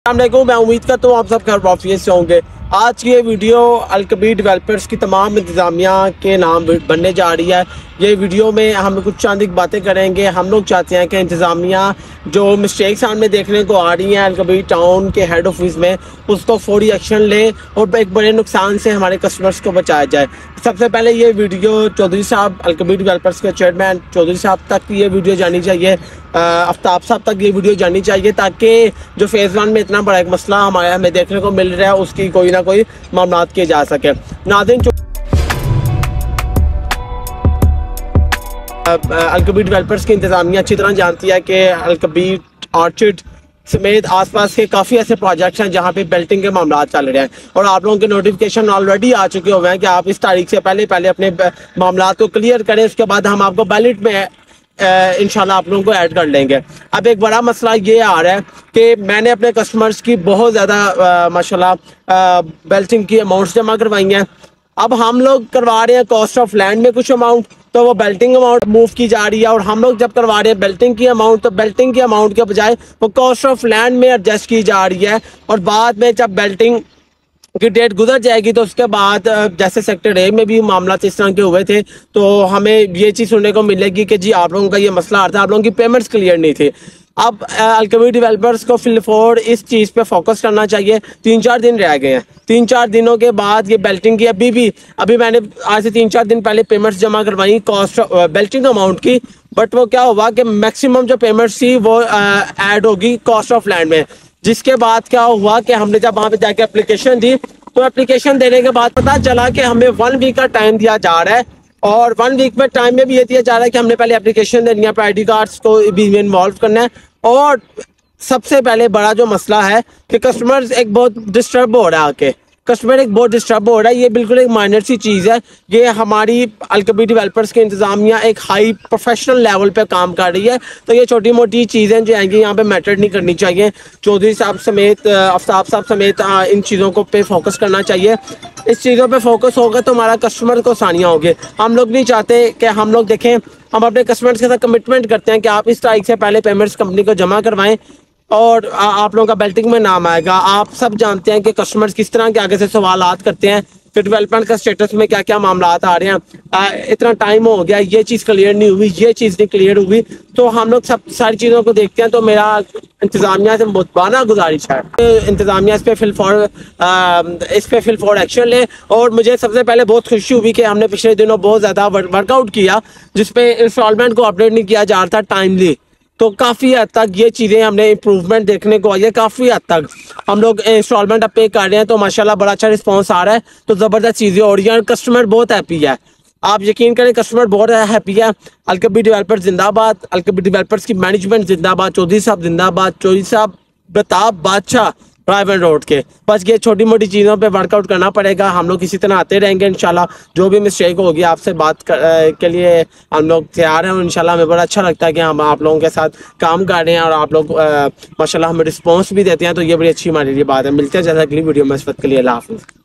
अस्सलामुअलैकुम, मैं उम्मीद करता हूँ आप सब खैर वाफियत से होंगे। आज की ये वीडियो कबीर डेवलपर्स की तमाम इंतज़ामिया के नाम बनने जा रही है। ये वीडियो में हम कुछ चंद बातें करेंगे। हम लोग चाहते हैं कि इंतज़ामिया जो मिस्टेक्स सामने देखने को आ रही हैं कबीर टाउन के हेड ऑफिस में, उसको फौरी एक्शन ले और एक बड़े नुकसान से हमारे कस्टमर्स को बचाया जाए। सबसे पहले ये वीडियो चौधरी साहब कबीर डेवलपर्स के चेयरमैन चौधरी साहब तक ये वीडियो जानी चाहिए, आफ्ताब साहब तक ये वीडियो जानी चाहिए, ताकि जो फेज़ 1 में इतना बड़ा एक मसला हमें देखने को मिल रहा है उसकी कोई ना कोई मामला किए जा सके। नाज़रीन, कबीर डेवलपर्स की इंतज़ामिया अच्छी तरह जानती है कि कबीर ऑर्चर्ड समेत आसपास के काफ़ी ऐसे प्रोजेक्ट्स हैं जहाँ पे बेल्टिंग के मामला चल रहे हैं और आप लोगों के नोटिफिकेशन ऑलरेडी आ चुके हुए हैं कि आप इस तारीख से पहले अपने मामला को क्लियर करें। उसके बाद हम आपको बैलेट में इंशाल्लाह आप लोगों को ऐड कर लेंगे। अब एक बड़ा मसला ये आ रहा है कि मैंने अपने कस्टमर्स की बहुत ज़्यादा माशाल्लाह बेल्टिंग की अमाउंट्स जमा करवाई हैं। अब हम लोग करवा रहे हैं कॉस्ट ऑफ लैंड में कुछ अमाउंट, तो वो बेल्टिंग अमाउंट मूव की जा रही है, और हम लोग जब करवा रहे हैं बेल्टिंग की अमाउंट, तो बेल्टिंग की अमाउंट के बजाय वो कॉस्ट ऑफ लैंड में एडजस्ट की जा रही है। और बाद में जब बेल्टिंग की डेट गुजर जाएगी तो उसके बाद जैसे सेक्टर ए में भी मामला इस तरह के हुए थे, तो हमें ये चीज़ सुनने को मिलेगी कि जी आप लोगों का ये मसला आ रहा था, आप लोगों की पेमेंट्स क्लियर नहीं थी। अब कबीर डेवलपर्स को फिलफोर इस चीज़ पे फोकस करना चाहिए। 3-4 दिन रह गए हैं, 3-4 दिनों के बाद ये बेल्टिंग की अभी मैंने आज से 3-4 दिन पहले पेमेंट्स जमा करवाई कॉस्ट बेल्टिंग अमाउंट की, बट वो क्या हुआ कि मैक्सिमम जो पेमेंट्स थी वो ऐड होगी कॉस्ट ऑफ लैंड में। जिसके बाद क्या हुआ कि हमने जब वहाँ पे जाके एप्लीकेशन दी, तो एप्लीकेशन देने के बाद पता चला कि हमें 1 वीक का टाइम दिया जा रहा है, और 1 वीक में टाइम में भी ये दिया जा रहा है कि हमने पहले एप्लीकेशन देनी है, आई डी कार्ड्स को भी इन्वॉल्व करना है। और सबसे पहले बड़ा जो मसला है कि कस्टमर्स एक बहुत डिस्टर्ब हो रहा है, आके कस्टमर एक बहुत डिस्टर्ब हो रहा है। ये बिल्कुल एक माइनर सी चीज़ है। ये हमारी कबीर डेवलपर्स की इंतज़ामिया एक हाई प्रोफेशनल लेवल पे काम कर रही है, तो ये छोटी मोटी चीज़ें जो हैं यहाँ पे मैटर नहीं करनी चाहिए। चौधरी साहब समेत आफ्ताब साहब समेत इन चीज़ों को पे फोकस करना चाहिए। इस चीज़ों पे फोकस होगा तो हमारा कस्टमर को आसानियाँ होगी। हम लोग नहीं चाहते कि हम लोग देखें, हम अपने कस्टमर्स के साथ कमिटमेंट करते हैं कि आप इस तारीख से पहले पेमेंट्स कंपनी को जमा करवाएं और आप लोगों का बेल्टिंग में नाम आएगा। आप सब जानते हैं कि कस्टमर्स किस तरह के आगे से सवालात करते हैं कि डेवलपमेंट का स्टेटस में क्या क्या मामला आ रहे हैं, इतना टाइम हो गया, ये चीज़ क्लियर नहीं हुई, ये चीज़ नहीं क्लियर हुई। तो हम लोग सब सारी चीज़ों को देखते हैं। तो मेरा इंतज़ामिया से मुतबाना गुजारिश है इंतज़ामिया इस पे फिलफोर एक्शन ले। और मुझे सबसे पहले बहुत खुशी हुई कि हमने पिछले दिनों बहुत ज़्यादा वर्कआउट किया जिसपे इंस्टॉलमेंट को अपडेट नहीं किया जा रहा था टाइमली, तो काफ़ी हद तक ये चीज़ें हमने इम्प्रूवमेंट देखने को आई है। काफ़ी हद तक हम लोग इंस्टॉलमेंट अब पे कर रहे हैं, तो माशाल्लाह बड़ा अच्छा रिस्पांस आ रहा है, तो ज़बरदस्त चीज़ें हो रही हैं। कस्टमर बहुत हैप्पी है, आप यकीन करें, कस्टमर बहुत हैप्पी है। कबीर डेवलपर्स जिंदाबाद, कबीर डेवलपर्स की मैनेजमेंट जिंदाबाद, चौधरी साहब जिंदाबाद, चौधरी साहब प्रताप बादशाह प्राइवेट रोड के। बस ये छोटी मोटी चीज़ों पे वर्कआउट करना पड़ेगा। हम लोग इसी तरह आते रहेंगे इंशाल्लाह। जो भी मिस्टेक होगी आपसे बात के लिए हम लोग तैयार हैं, और इंशाल्लाह हमें बड़ा अच्छा लगता है कि हम आप लोगों के साथ काम कर रहे हैं और आप लोग माशाल्लाह हमें रिस्पॉन्स भी देते हैं, तो ये बड़ी अच्छी हमारे लिए बात है। मिलते हैं जैसा अगली वीडियो में, इस वक्त के लिए अल्लाह हाफ़िज़।